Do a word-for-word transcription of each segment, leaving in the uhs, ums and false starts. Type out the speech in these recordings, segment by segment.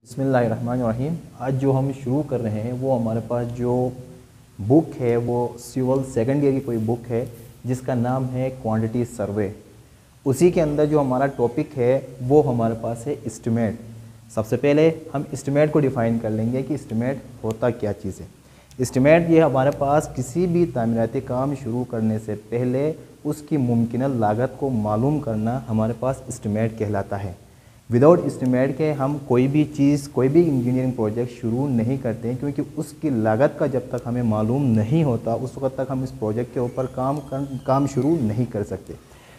बिस्मिल्लाहिर्रहमानिर्रहीम। आज जो हम शुरू कर रहे हैं वो हमारे पास जो बुक है वो सिविल सेकेंड ईयर की कोई बुक है जिसका नाम है क्वांटिटी सर्वे। उसी के अंदर जो हमारा टॉपिक है वो हमारे पास है एस्टिमेट। सबसे पहले हम एस्टिमेट को डिफ़ाइन कर लेंगे कि एस्टिमेट होता क्या चीज़ है। एस्टिमेट ये हमारे पास किसी भी तामीराती काम शुरू करने से पहले उसकी मुमकिन लागत को मालूम करना हमारे पास एस्टिमेट कहलाता है। विदाउट एस्टिमेट के हम कोई भी चीज़ कोई भी इंजीनियरिंग प्रोजेक्ट शुरू नहीं करते हैं, क्योंकि उसकी लागत का जब तक हमें मालूम नहीं होता उस वक्त तक हम इस प्रोजेक्ट के ऊपर काम कर, काम शुरू नहीं कर सकते।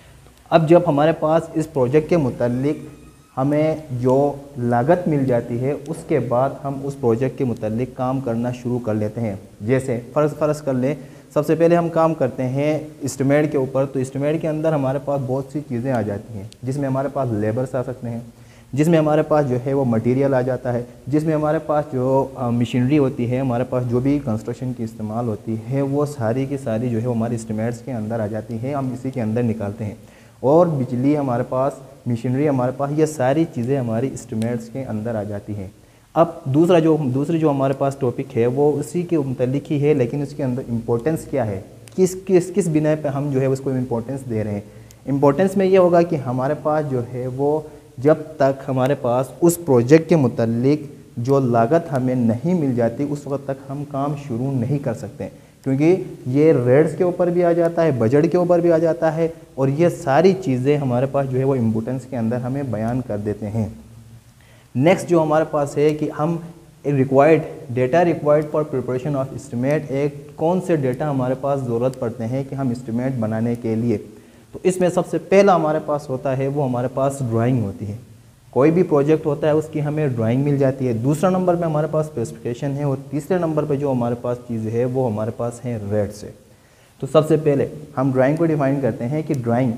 अब जब हमारे पास इस प्रोजेक्ट के मुतालिक हमें जो लागत मिल जाती है उसके बाद हम उस प्रोजेक्ट के मुतालिक काम करना शुरू कर लेते हैं। जैसे फ़र्ज़ फ़र्ज़ कर लें, सबसे पहले हम काम करते हैं एस्टिमेट के ऊपर, तो एस्टिमेट के अंदर हमारे पास बहुत सी चीज़ें आ जाती हैं, जिसमें हमारे पास लेबर्स आ सकते हैं, जिसमें हमारे पास जो है वो मटेरियल आ जाता है, जिसमें हमारे पास जो मशीनरी होती है, हमारे पास जो भी कंस्ट्रक्शन की इस्तेमाल होती है वो सारी की सारी जो है वो हमारे एस्टिमेट्स के अंदर आ जाती है, हम इसी के अंदर निकालते हैं। और बिजली हमारे पास, मशीनरी हमारे पास, ये सारी चीज़ें हमारी एस्टिमेट्स के अंदर आ जाती हैं। अब दूसरा जो दूसरी जो हमारे पास टॉपिक है वो उसी के मुतालिक ही है, लेकिन उसके अंदर इम्पोर्टेंस क्या है, किस किस किस बिना पे हम जो है उसको इम्पोर्टेंस दे रहे हैं। इम्पोर्टेंस में ये होगा कि हमारे पास जो है वो जब तक हमारे पास उस प्रोजेक्ट के मुतालिक जो लागत हमें नहीं मिल जाती उस वक्त तक हम काम शुरू नहीं कर सकते, क्योंकि ये रेट्स के ऊपर भी आ जाता है, बजट के ऊपर भी आ जाता है, और ये सारी चीज़ें हमारे पास जो है वो इम्पोर्टेंस के अंदर हमें बयान कर देते हैं। नेक्स्ट जो हमारे पास है कि हम required data required for preparation of estimate, एक कौन से डेटा हमारे पास ज़रूरत पड़ते हैं कि हम एस्टिमेट बनाने के लिए। तो इसमें सबसे पहला हमारे पास होता है वो हमारे पास ड्राइंग होती है। कोई भी प्रोजेक्ट होता है उसकी हमें ड्राइंग मिल जाती है। दूसरा नंबर पे हमारे पास स्पेसिफिकेशन है, और तीसरे नंबर पे जो हमारे पास चीज़ है वो हमारे पास है रेट्स है। तो सबसे पहले हम ड्राइंग को डिफ़ाइन करते हैं कि ड्राइंग,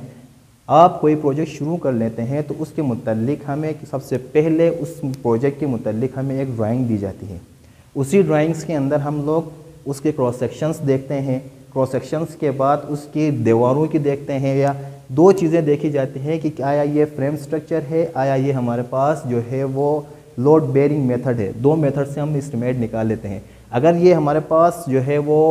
आप कोई प्रोजेक्ट शुरू कर लेते हैं तो उसके मुतालिक हमें सबसे पहले उस प्रोजेक्ट के मुतालिक हमें एक ड्राइंग दी जाती है। उसी ड्राइंग्स के अंदर हम लोग उसके क्रॉस सेक्शंस देखते हैं, क्रॉस सेक्शंस के बाद उसकी दीवारों की देखते हैं, या दो चीज़ें देखी जाती हैं कि आया ये फ्रेम स्ट्रक्चर है, आया ये हमारे पास जो है वो लोड बेयरिंग मेथड है। दो मेथड से हम एस्टिमेट निकाल लेते हैं। अगर ये हमारे पास जो है वो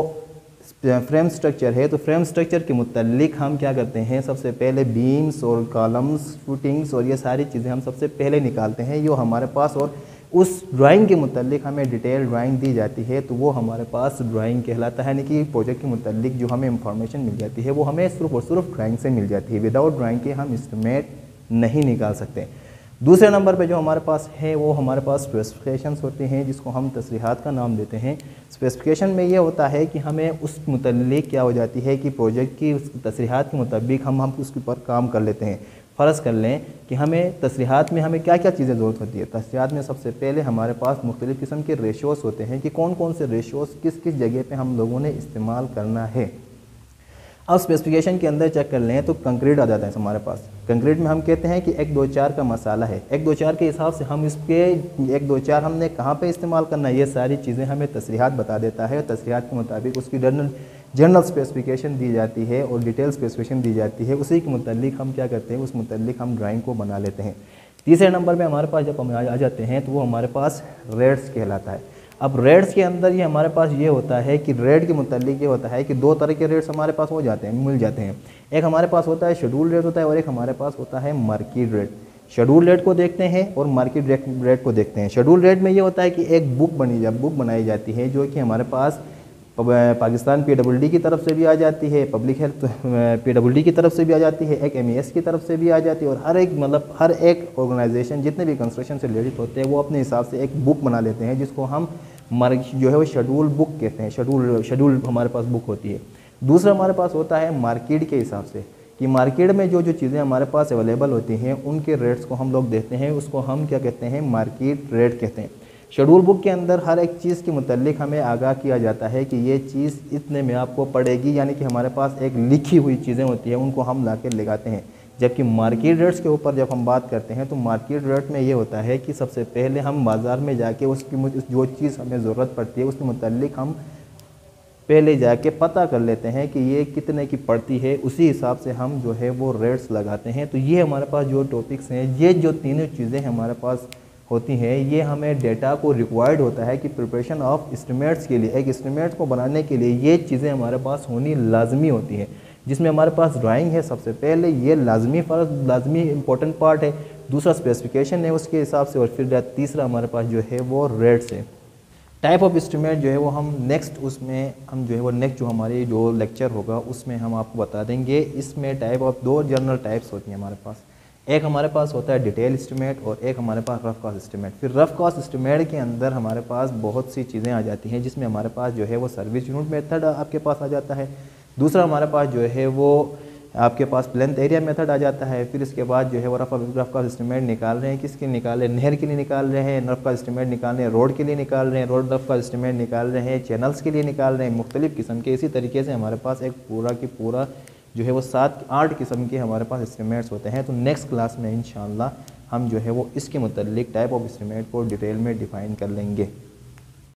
फ्रेम स्ट्रक्चर है तो फ्रेम स्ट्रक्चर के मुतालिक हम क्या करते हैं, सबसे पहले बीम्स और कॉलम्स, फुटिंग्स और ये सारी चीज़ें हम सबसे पहले निकालते हैं जो हमारे पास, और उस ड्राइंग के मुतालिक हमें डिटेल ड्राइंग दी जाती है तो वो हमारे पास ड्राइंग कहलाता है। यानी कि प्रोजेक्ट के मुतालिक जो हमें इंफॉर्मेशन मिल जाती है वो हमें सिर्फ और सिर्फ ड्राइंग से मिल जाती है। विदाउट ड्राइंग के हम एस्टिमेट नहीं निकाल सकते। दूसरे नंबर पे जो हमारे पास है वो हमारे पास स्पेसिफिकेशंस होते हैं, जिसको हम तस्रीहात का नाम देते हैं। स्पेसिफिकेशन में ये होता है कि हमें उस मुतालिक क्या हो जाती है कि प्रोजेक्ट की तस्रीहात के मुताबिक हम हम उसके ऊपर काम कर लेते हैं। फ़र्ज़ कर लें कि हमें तस्रीहात में हमें क्या क्या चीज़ें ज़रूरत होती है। तस्रीहात में सबसे पहले हमारे पास मुख्तलिफ़ किस्म के रेशोज़ होते हैं कि कौन कौन से रेशोज़ किस किस जगह पे हम लोगों ने इस्तेमाल करना है। अब स्पेसिफिकेशन के अंदर चेक कर लें तो कंक्रीट आ जाता है हमारे पास। कंक्रीट में हम कहते हैं कि एक दो चार का मसाला है। एक दो चार के हिसाब से हम इसके एक दो चार हमने कहाँ पे इस्तेमाल करना है, ये सारी चीज़ें हमें तस्रीहात बता देता है। तस्रीहात के मुताबिक उसकी जनरल जनरल स्पेसिफिकेशन दी जाती है और डिटेल स्पेसिफिकेशन दी जाती है। उसी के मुतालिक हम क्या करते हैं, उस मुतालिक हम ड्राइंग को बना लेते हैं। तीसरे नंबर पे हमारे पास जब हम आ जाते हैं तो वो हमारे पास रेट्स कहलाता है। अब रेट्स के अंदर ये हमारे पास ये होता है कि रेट के मुतालिक ये होता है कि दो तरह के रेट्स हमारे पास हो जाते हैं, मिल जाते हैं। एक हमारे पास होता है शेड्यूल रेट होता है, और एक हमारे पास होता है मार्केट रेट। शेड्यूल रेट को देखते हैं और मार्केट रेट रेट को देखते हैं। शेड्यूल रेट में ये होता है कि एक बुक बनी जा बुक बनाई जाती है जो कि हमारे पास पाकिस्तान पी डब्ल्यू डी की तरफ से भी आ जाती है, public health P W D की तरफ से भी आ जाती है, एक एम ई एस की तरफ से भी आ जाती है, और हर एक मतलब हर एक ऑर्गेनाइजेशन जितने भी कंस्ट्रक्शन से रिलेटेड होते हैं वो अपने हिसाब से एक बुक बना लेते हैं, जिसको हम मार्क जो है वो शेड्यूल बुक कहते हैं। शेड्यूल शेड्यूल हमारे पास बुक होती है। दूसरा हमारे पास होता है मार्केट के हिसाब से, कि मार्केट में जो जो चीज़ें हमारे पास अवेलेबल होती हैं उनके रेट्स को हम लोग देते हैं, उसको हम क्या कहते हैं, मार्केट रेट कहते हैं। शेड्यूल बुक के अंदर हर एक चीज़ के मुतालिक हमें आगाह किया जाता है कि ये चीज़ इतने में आपको पड़ेगी, यानी कि हमारे पास एक लिखी हुई चीज़ें होती हैं, उनको हम ला के लगाते हैं। जबकि मार्केट रेट्स के ऊपर जब हम बात करते हैं तो मार्केट रेट में ये होता है कि सबसे पहले हम बाज़ार में जाके उसकी जो चीज़ हमें ज़रूरत पड़ती है उसके मुतालिक हम पहले जाके पता कर लेते हैं कि ये कितने की पड़ती है, उसी हिसाब से हम जो है वो रेट्स लगाते हैं। तो ये हमारे पास जो टॉपिक्स हैं, ये जो तीनों चीज़ें हमारे पास होती हैं, ये हमें डेटा को रिक्वायर्ड होता है कि प्रिपरेशन ऑफ एस्टिमेट्स के लिए, एक एस्टिमेट को बनाने के लिए ये चीज़ें हमारे पास होनी लाजमी होती हैं, जिसमें हमारे पास ड्राइंग है सबसे पहले, ये लाजमी फर्ज लाजमी इंपॉर्टेंट पार्ट है, दूसरा स्पेसिफिकेशन है उसके हिसाब से, और फिर तीसरा हमारे पास जो है वो रेट्स है। टाइप ऑफ एस्टिमेट जो है वो हम नेक्स्ट उसमें हम जो है वो नेक्स्ट जो हमारी जो लेक्चर होगा उसमें हम आपको बता देंगे। इसमें टाइप ऑफ दो जनरल टाइप्स होती हैं हमारे पास, एक हमारे पास होता है डिटेल एस्टिमेट और एक हमारे पास रफ कॉस्ट एस्टिमेट। फिर रफ कॉस्ट एस्टिमेट के अंदर हमारे पास बहुत सी चीज़ें आ जाती हैं, जिसमें हमारे पास जो है वो सर्विस यूनिट मेथड आपके पास आ जाता है, दूसरा हमारे पास जो है वो आपके पास प्लेंथ एरिया मेथड आ जाता है, फिर इसके बाद जो है वो रफ रफ कॉस्ट एस्टिमेट निकाल रहे हैं, किसके निकाल रहे हैं, नहर के लिए निकाल रहे हैं, रफ कॉस्ट एस्टिमेट निकाल रहे हैं, रोड के लिए निकाल रहे हैं, रोड रफ कॉस्ट एस्टिमेट निकाल रहे हैं, चैनल्स के लिए निकाल रहे हैं, मुख्तलिफ़ किस्म के। इसी तरीके से हमारे पास एक पूरा की पूरा जो है वो सात आठ किस्म के हमारे पास एस्टिमेट्स होते हैं। तो नेक्स्ट क्लास में इंशाअल्लाह हम जो है वो इसके मुतल्लिक टाइप ऑफ एस्टिमेट को डिटेल में डिफ़ाइन कर लेंगे।